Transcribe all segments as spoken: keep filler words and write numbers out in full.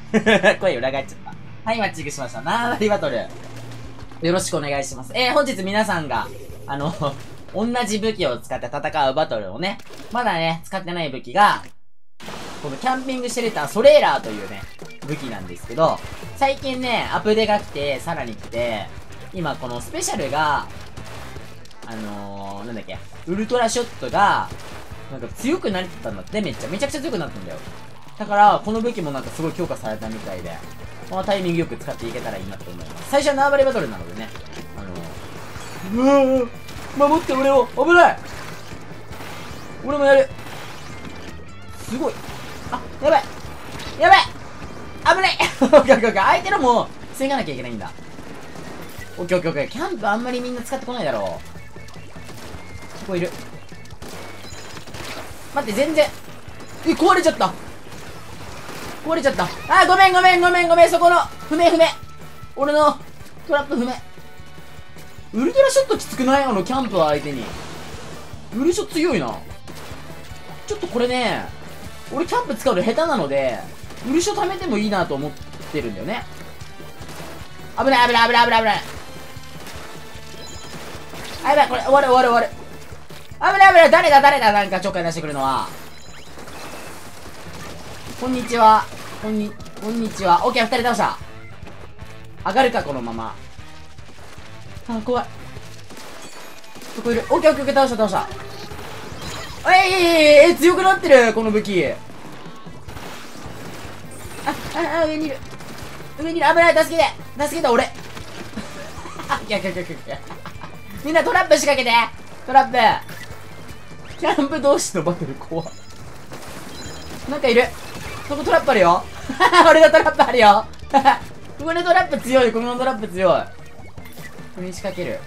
声裏返っちゃった。はい、マッチングしました。縄張りバトル。よろしくお願いします。えー、本日皆さんが、あの、同じ武器を使って戦うバトルをね、まだね、使ってない武器が、このキャンピングシェルターソレーラーというね、武器なんですけど、最近ね、アップデが来て、さらに来て、今このスペシャルが、あのー、なんだっけ、ウルトラショットが、なんか強くなってたんだって、めっちゃ、めちゃくちゃ強くなったんだよ。だから、この武器もなんかすごい強化されたみたいで、このタイミングよく使っていけたらいいなと思います。最初は縄張りバトルなのでね、あのー、うわー、守って俺を、危ない俺もやる。すごい。あ、やばいやばい危ない。オッケーオッケーオッケー。相手のも防がなきゃいけないんだ。オッケーオッケーオッケー。キャンプあんまりみんな使ってこないだろう。ここいる。待って、全然。え、壊れちゃった。壊れちゃった。あー、ごめんごめんごめんごめん。そこの、不明不明。俺の、トラップ不明。ウルトラショットきつくない？あの、キャンプ相手に。ウルショ強いな。ちょっとこれね、俺キャンプ使うの下手なので、ウルショ貯めてもいいなと思ってるんだよね。危ない危ない危ない危ない危ない。あ、やばい、これ、終わる終わる終わる。危ない危ない。誰だ誰だ、なんかちょっかい出してくるのは。こんにちは。こんに、こんにちは。オッケー、二人倒した。上がるか、このまま。あ、怖い。ここいる。オッケーオッケーオッケー、倒した倒した。えいえいえいえ、強くなってる、この武器。あ、あ、あ、上にいる。上にいる。危ない、助けて。助けて、俺。あ、いやいやいやいや。みんなトラップ仕掛けて。トラップ。キャンプ同士のバトル怖っ。なんかいる。そこトラップあるよ。俺のトラップあるよ。ここのトラップ強い。このトラップ強い。これに仕掛ける。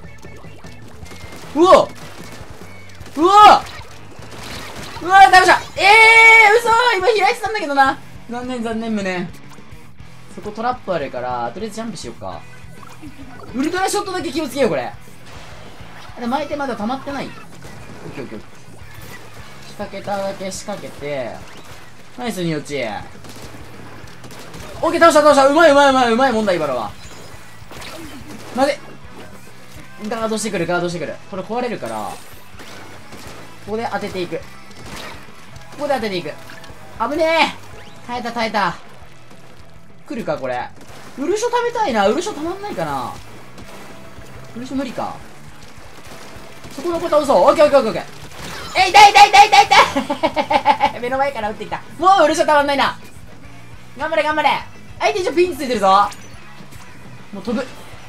うわうわうわー、倒した。ええー、嘘。今開いてたんだけどな。残念残念無念。そこトラップあるから、とりあえずジャンプしようか。ウルトラショットだけ気をつけよう、これ。あれ、巻いてまだ溜まってない？オッケーオッケー。仕掛けただけ仕掛けて、ナイスに落ち。オッケー、倒した倒した。うまいうまいうまいうまいもんだ、今のは。まずい。ガードしてくる、ガードしてくる。これ壊れるから、ここで当てていく。ここで当てていく。危ねえ。耐えた耐えた。来るか、これ。ウルショ貯めたいな。ウルショたまんないかな。ウルショ無理か。そこの子倒そう。オッケーオッケーオッケーオッケー。え、痛い痛い痛い痛い痛い目の前から撃ってきた。もうウルショたまんないな。頑張れ頑張れ。相手一応ピンチついてるぞ。もう飛ぶ。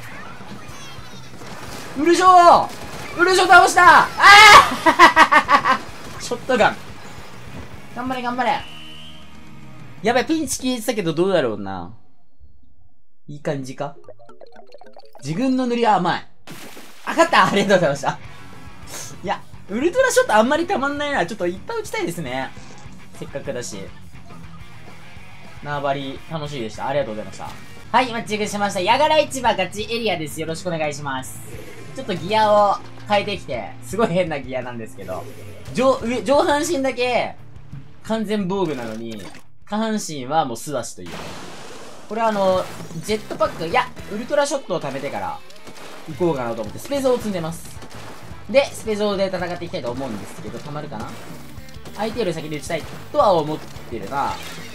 ウルショウルショ倒した。ああショットガン。頑張れ頑張れ。やばい、ピンチ消えてたけどどうだろうな。いい感じか。自分の塗りは甘い。あ、勝った。ありがとうございました。いや、ウルトラショットあんまりたまんないな。ちょっといっぱい打ちたいですね。せっかくだし。縄張り楽しいでした。ありがとうございました。はい、マッチングしました。ヤガラ市場ガチエリアです。よろしくお願いします。ちょっとギアを変えてきて、すごい変なギアなんですけど、上、上、上半身だけ完全防具なのに、下半身はもう素足という。これはあの、ジェットパック、いや、ウルトラショットを貯めてから行こうかなと思って、スペゾーを積んでます。で、スペゾーで戦っていきたいと思うんですけど、溜まるかな？相手より先に打ちたいとは思ってるな。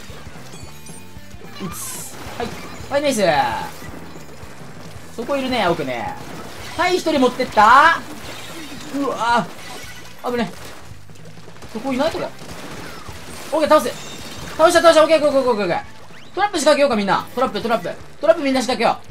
打つ。はい。ファイナイス。そこいるね、奥ね。はい、一人持ってった。うわぁ。危ね。そこいないこれ。オッケー、倒す。倒した倒した、オッケー、オッケー、オッケー、オッケー。トラップ仕掛けようか、みんな。トラップ、トラップ。トラップみんな仕掛けよ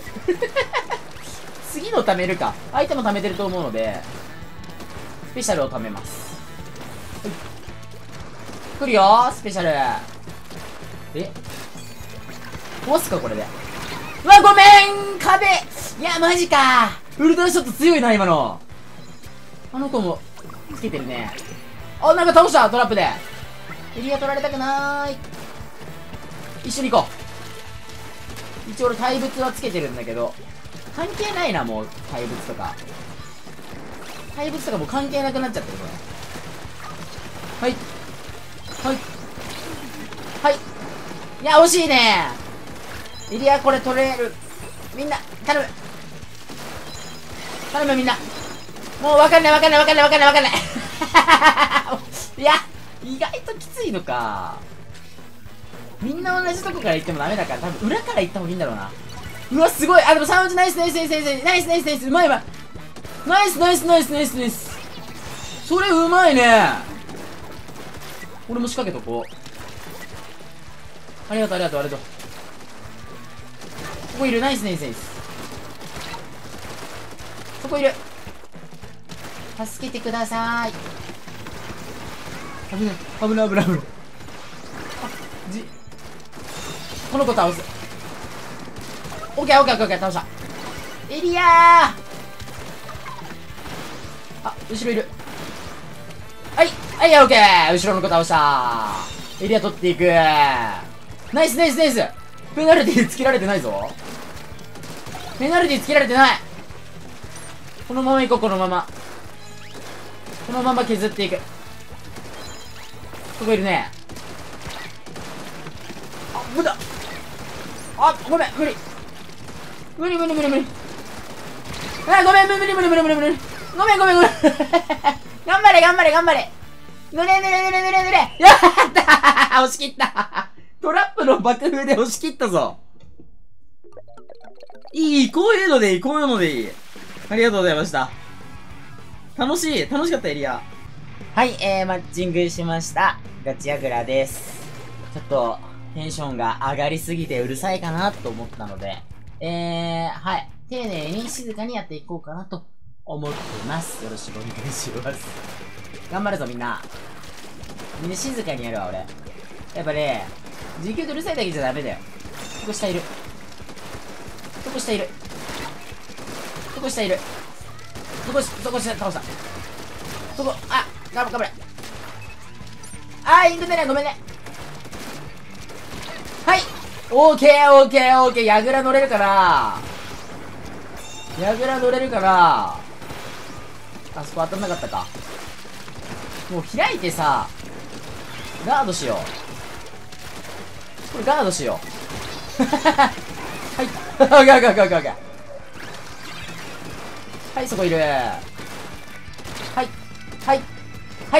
う。次の貯めるか。相手も貯めてると思うので、スペシャルを貯めます。はい。来るよー、スペシャル。え壊すか、これで。うわ、ごめん壁いや、マジかウルトラショット強いな、今の。あの子も、つけてるね。あ、なんか倒したトラップで。エリア取られたくなーい。一緒に行こう。一応俺対物はつけてるんだけど、関係ないな、もう、対物とか。対物とかもう関係なくなっちゃってる、これ。はい。はい。はい。 いや、惜しいね。エリアこれ取れる。みんな、頼む。頼むみんな。もうわかんないわかんないわかんないわかんないわかんない。いや、意外ときついのか。みんな同じとこから行ってもダメだから、多分裏から行った方がいいんだろうな。うわ、すごい。あ、でもさん打ちナイスナイスナイスナイスナイスナイスナイスナイス、うまいうまい。ナイスナイスナイスナイスナイス。それうまいね。俺も仕掛けとこう。ありがとうありがとうありがとう。ここいる。ナイスナイスナイス。そこいる。助けてください。危ない危ない危ない危ない。あ、じこの子倒す。オッケーオッケーオッケー、倒した。エリアー。あ、後ろいる。はいはいオッケー。後ろの子倒した。エリア取っていく。ナイスナイスナイス。ペナルティつけられてないぞ。ペナルティつけられてない。このまま行こう。このままこのまま削っていく。ここいるね。あ、無駄。あ、ごめん、無理無理無理無理無理。あ、ごめん、無理無理無理無理無理無理。ごめんごめんごめん。頑張れ頑張れ頑張れ。ぬれぬれぬれぬれぬれ。やったー。押し切った。トラップの爆風で押し切ったぞ。いい、こういうのでいい、こういうのでいい。ありがとうございました。楽しい、楽しかったエリア。はい、えー、マッチングしました。ガチヤグラです。ちょっと、テンションが上がりすぎてうるさいかなと思ったので、えー、はい、丁寧に静かにやっていこうかなと思ってます。よろしくお願いします。頑張るぞみんな。みんな静かにやるわ、俺。やっぱね、時給でうるさいだけじゃダメだよ。そこ下いる。そこ下いる。そこ下いる。そこ、そこ下倒した。そこ、あ、頑張れ、頑張れ。あー、インク出ない、ごめんね。はい。オーケー、オーケー、オーケー。ヤグラ乗れるかな。ヤグラ乗れるかな。あそこ当たんなかったか。もう開いてさ、ガードしよう。これガードしよう。はい。ガーガーガーガーガーガー。はい、そこいる。はい。はい。はい。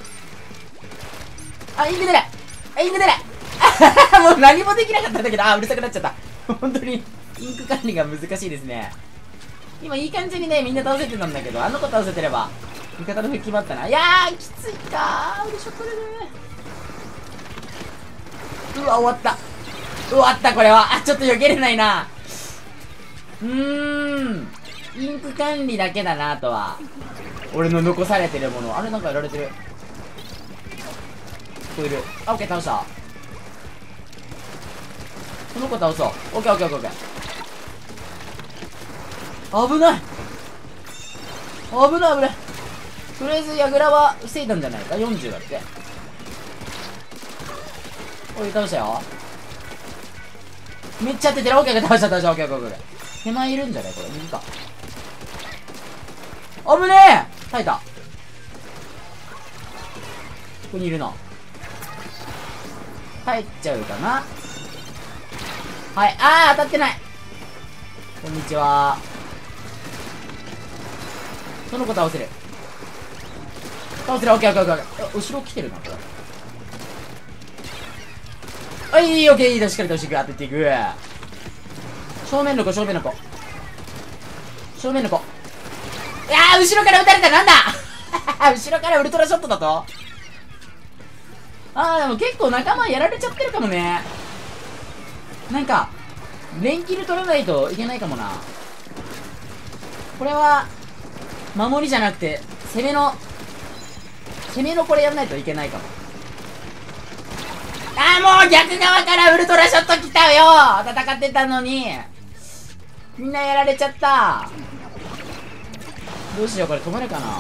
あ、インク出ない。あ、インク出ない。もう何もできなかったんだけど、あ、うるさくなっちゃった。本当に、インク管理が難しいですね。今いい感じにね、みんな倒せてたんだけど、あの子倒せてれば、味方の復帰もあったな。いやー、きついかー。うれしょっとでね。うわ、終わった。終わった、これは。あ、ちょっと避けれないな。うーん。インク管理だけだな、あとは。俺の残されてるもの。あれ、なんかやられてる。ここいる。あ、オッケー、倒した。この子倒そう。オッケーオッケーオッケーオッケー。危ない危ない危ない。とりあえず、ヤグラは防いだんじゃないか。よんじゅうだって。おい、倒したよ。めっちゃ当ててる。オッケー、倒した、倒した、オッケー、オッケー、オッケー。手前いるんじゃないこれ。右か。危ねえ耐えた。ここにいるな。帰っちゃうかな。はい。あー、当たってない。こんにちは。その子倒せる。倒せる。オッケーオッケーオッケー。後ろ来てるな、これ。はい、オッケー、いいだ、しっかり倒していく。当てていく。正面の子、正面の子。正面の子。いやー、後ろから撃たれた。なんだ後ろからウルトラショットだと。あー、でも結構仲間やられちゃってるかもね。なんか、連キル取らないといけないかもな。これは、守りじゃなくて、攻めの、攻めのこれやらないといけないかも。あー、もう逆側からウルトラショット来たよ。戦ってたのに。みんなやられちゃった。どうしよう、これ止まるかな。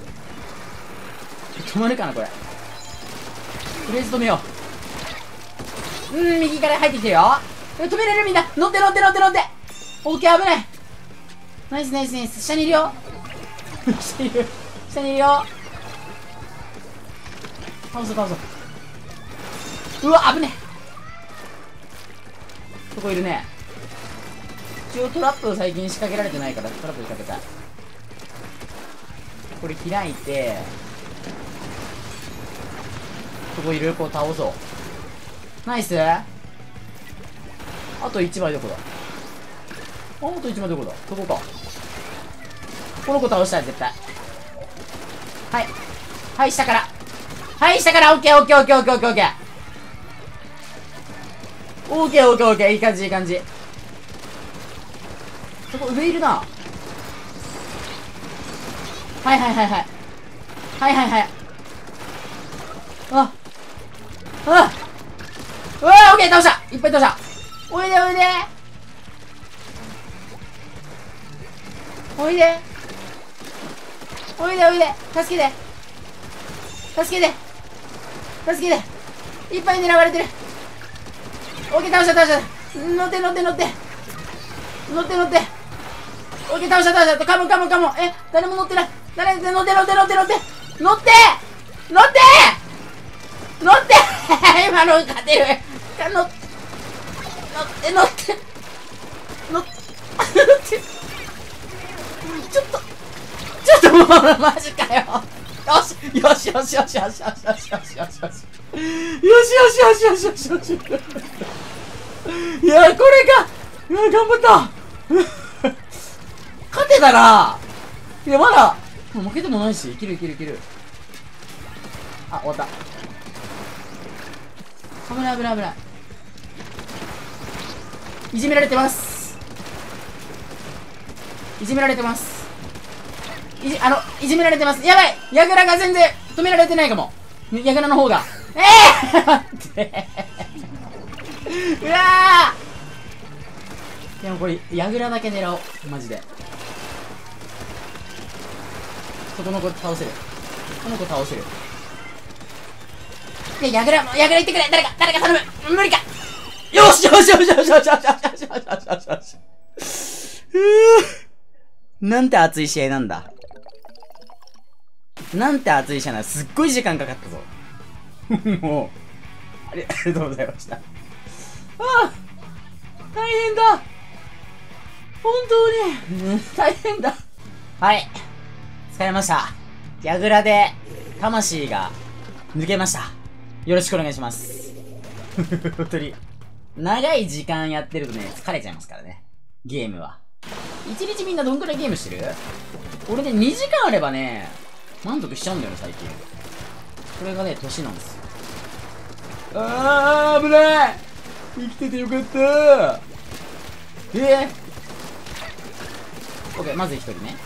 止まるかな、これ。とりあえず止めよう。うん、右から入ってきてるよ。止めれるみんな。乗って乗って乗って乗って。オッケー、危ない。ナイスナイスナイス。下にいるよ。下にいる。下にいるよ。倒そう倒そう。うわ、危ねそこいるね。一応トラップを最近仕掛けられてないからトラップ仕掛けたい。これ開いて、そこいる子を倒そう。ナイス。あといちまいどこだ。あといちまいどこだ。そこか。この子倒したい、絶対。はい。はい、下から。はい、下から。オッケーオッケーオッケーオッケーオッケーオッケー。オッケーオッケーオッケー。いい感じいい感じ。そこ上いるな。はいはいはいはい。はいはいはい。あ。あ。うわー、オッケー、倒した。いっぱい倒した。おいでおいで。おいで。おいでおいで。助けて。助けて。助けて。いっぱい狙われてる。オッケー、倒した倒した。乗って乗って乗って。乗って乗って。オッケー、倒した倒した。カモンカモンカモン。え、誰も乗ってない。誰乗って乗って乗って乗って乗って乗って乗って今の勝てる。乗って乗って乗って乗ってちょっとちょっともうマジかよ。よしよしよしよしよしよしよしよしよしよしよしよしよしよしよしよしよし。いや、これか。いや、頑張った勝てたな。いや、まだ負けてもないし、いけるいけるいける。あ、終わった。危ない危ない危ない。いじめられてます。いじめられてます。いじ、あの、いじめられてます。やばい、ヤグラが全然止められてないかも。ヤグラの方が。ええー、待って。うわー。でもこれ、ヤグラだけ狙おう。マジで。そこの子倒せる。この子倒せる。で、ヤグラ、ヤグラ行ってくれ。誰か、誰か頼む。無理か。よしよしよしよしよしよしよしよしよしよしよし。ふぅ。なんて熱い試合なんだ。なんて熱い試合なんだ。すっごい時間かかったぞ。もう。ありがとうございました。ああ、大変だ。本当に、うん、大変だ。はい。疲れました。ヤグラで、魂が抜けました。よろしくお願いします。本当に。長い時間やってるとね、疲れちゃいますからね。ゲームは。一日みんなどんくらいゲームしてる？俺ね、にじかんあればね、満足しちゃうんだよね、最近。これがね、年なんですよ。あー、危ない！生きててよかったー。えぇ、オッケー、まず一人ね。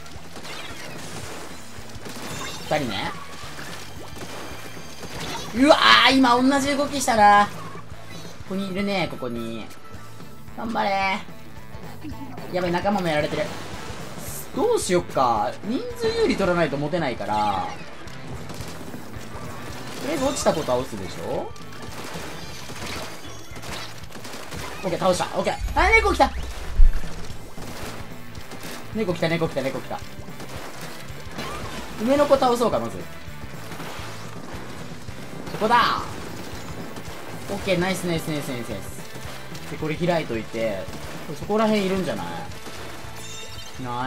二人ね。うわー、今同じ動きしたな。ここにいるね、ここに。頑張れー。やばい、仲間もやられてる。どうしよっか。人数有利取らないと持てないから。とりあえず落ちた子倒すでしょ。オッケー、倒した。オッケー。あ、猫来た。猫来た、猫来た、猫来た。上の子倒そうか、まず。ここだ。オッケー、ナイスナイスナイスナイスナイス。で、これ開いといて、そこら辺いるんじゃない？いない？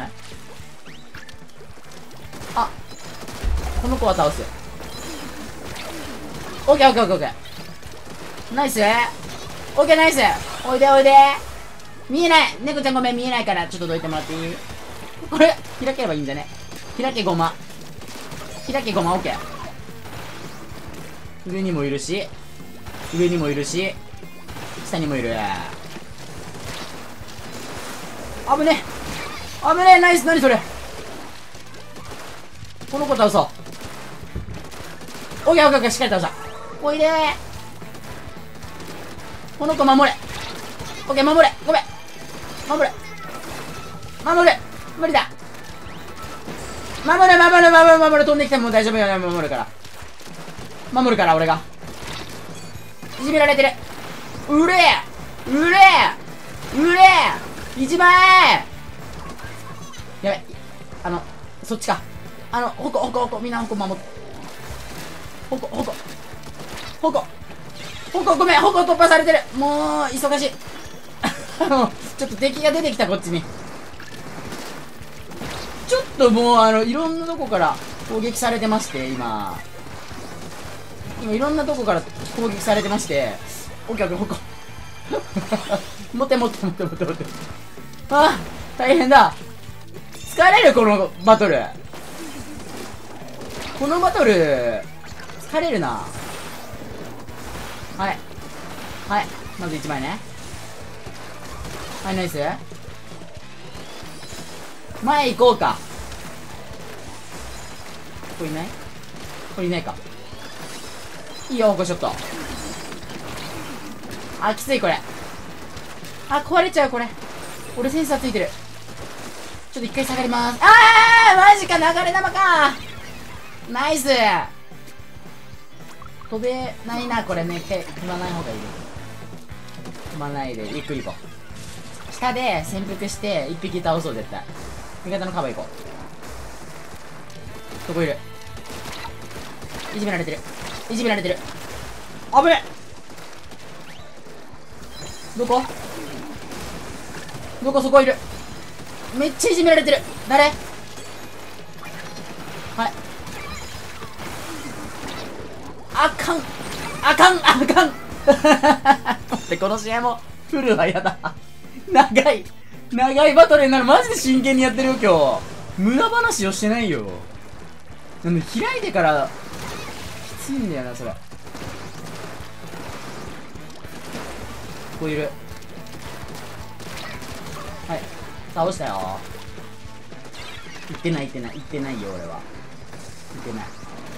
あ、この子は倒す。オッケーオッケーオッケーオッケー。ナイス。オッケーナイス。おいでおいで。見えない。猫ちゃんごめん、見えないからちょっとどいてもらっていい？これ開ければいいんじゃね？開けごま。開けごま。オッケー。上にもいるし、上にもいるし、下にもいる。危ねえ、危ねえ。ナイス。何それ。この子倒そう。オッケーオッケーオッケー。しっかり倒した。おいでー。この子守れ。オッケー、守れ。ごめん、守れ守れ。無理だ。守れ守れ守れ守れ。飛んできても大丈夫よね。守るから守るから俺が。いじめられてる。うれえうれえうれえ。いじまえ。やべ、あのそっちか。あのほこほこほこ。みんなほこ守って。ほこほこほこほこ。ごめん、ほこ突破されてる。もう忙しい。 もう、ちょっと敵が出てきた、こっちに。ちょっともう、あの、いろんなとこから攻撃されてまして、今。今、いろんなとこから攻撃されてまして。オッケーオッケー、ここ。持って持って持って持って持って。ああ、大変だ。疲れる、このバトル。このバトル、疲れるな。はい。はい。まずいちまいね。はい、ナイス。前行こうか。これいない？これいないか。いいよ、ここちょっと。あ、きつい、これ。あ、壊れちゃう、これ。俺センサーついてる。ちょっと一回下がりまーす。あーマジか、流れ弾かナイス。飛べないな、これね。踏まない方がいい。踏まないで、ゆっくり行こう。下で潜伏して一匹倒そう、絶対。味方のカバー行こう。どこいる？いじめられてる。いじめられてる。危ねえ。どこ？どこ？そこいる。めっちゃいじめられてる。誰？はい。あかん。あかん。あかん。待って、この試合もフルはやだ。長い。長いバトルになる。マジで真剣にやってるよ、今日。無駄話をしてないよ。なんで、開いてから、きついんだよな、それ。ここいる。はい。倒したよ。行ってない、行ってない、行ってないよ、俺は。行ってない。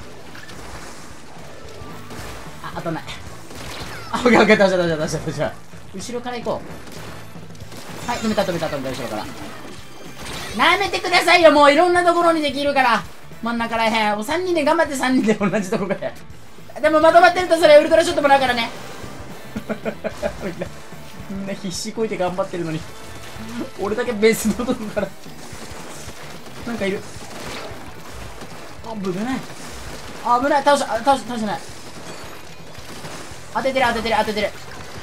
あ、当たんない。あ、オッケーオッケー、倒した、倒した、倒した、倒した。後ろから行こう。はい、止めた、止めた、止めた、後ろから。なめてくださいよ、もういろんなところにできるから。真ん中らへん。もうさんにんで頑張ってさんにんで同じとこから。でもまとまってるとそれウルトラショットもらうからね。みんな、みんな必死こいて頑張ってるのに。俺だけ別のとこから。なんかいる。あ、危ない。あ、危ない。倒した、倒した、倒してない。当ててる、当ててる、当ててる。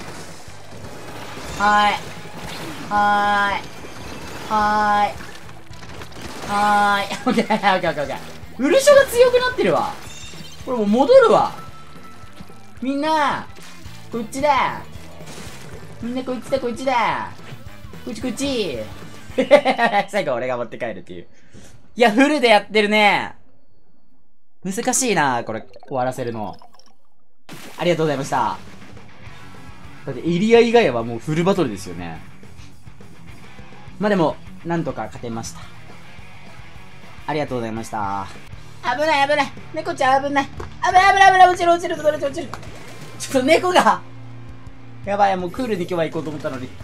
はーい。はーい。はーい。はーい。オッケー、オッケー、オッケー、オッケー。ウルショが強くなってるわ。これもう戻るわ。みんな、こっちだ。みんなこっちだ、こっちだ。こっちこっち。最後俺が持って帰るっていう。いや、フルでやってるね。難しいな、これ、終わらせるの。ありがとうございました。だってエリア以外はもうフルバトルですよね。まあでも、なんとか勝てました。ありがとうございました。危ない危ない。猫ちゃん危ない。危ない危ない危ない。落ちる落ちる落ちる落ちる。ちょっと猫が。やばい、もうクールに今日は行こうと思ったのに。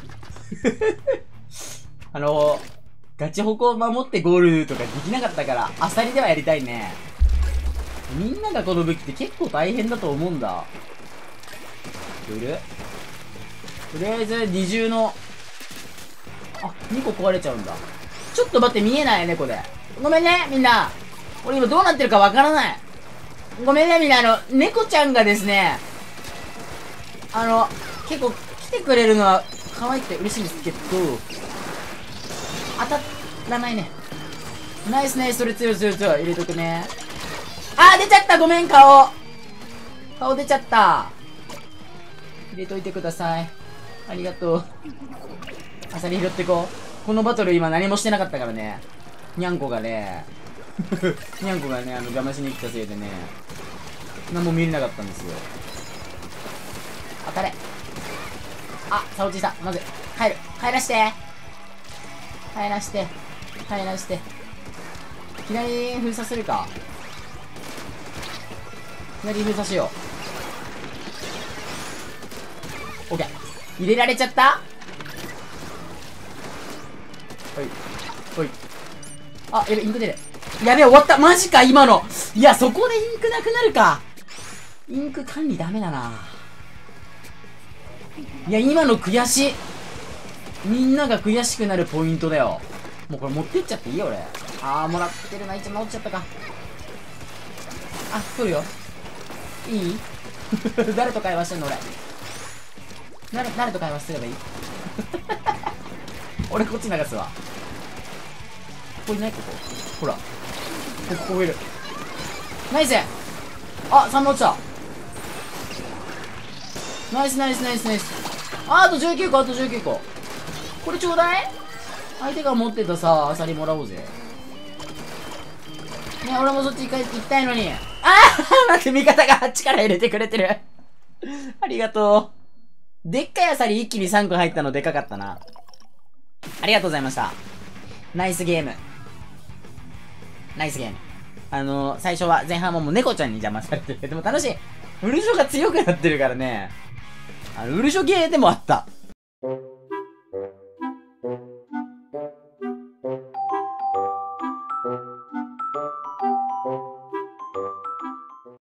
あのー、ガチホコを守ってゴールとかできなかったから、アサリではやりたいね。みんながこの武器って結構大変だと思うんだ。いる？とりあえず二重の、あ、にこ壊れちゃうんだ。ちょっと待って、見えない猫で。ごめんね、みんな。俺今どうなってるかわからない。ごめんね、みんな。あの、猫ちゃんがですね、あの、結構来てくれるのは可愛くて嬉しいんですけど、当たらないね。ナイスナイス、それ強い強い強い。入れとくね。あー、出ちゃった、ごめん、顔。顔出ちゃった。入れといてください。ありがとう。アサリ拾ってこう。このバトル今何もしてなかったからね。にゃんこがね、にゃんこがね、あの、邪魔しに来たせいでね、何も見れなかったんですよ。当たれ。あ、サオチさん、まず、帰る。帰らして。帰らして。帰らして。左封鎖するか。左封鎖しよう。オッケー。入れられちゃった？ほい。ほい。あ、やべ、インク出る。やべ、終わった。マジか、今の。いや、そこでインクなくなるか。インク管理ダメだな。いや、今の悔しい。みんなが悔しくなるポイントだよ。もうこれ持ってっちゃっていいよ、俺。あー、もらってるな。一番落ちちゃったか。あ、来るよ。いい誰と会話してんの、俺。誰、誰と会話すればいい？ 俺こっち流すわ。ここいない？ここ。ほら。ここ、ここいる。ナイス。あ、さんばん落ちた。ナイスナイスナイスナイス。あ、あとじゅうきゅうこ、あとじゅうきゅうこ。これちょうだい。相手が持ってたさ、アサリもらおうぜ。ね、俺もそっち行きたいのに。ああ待って、味方があっちから入れてくれてる。ありがとう。でっかいアサリ一気にさんこ入ったのでかかったな。ありがとうございました。ナイスゲーム。ナイスゲーム。あのー、最初は前半はもう猫ちゃんに邪魔されてる。でも楽しい。ウルショが強くなってるからね。あの、ウルショゲーでもあった。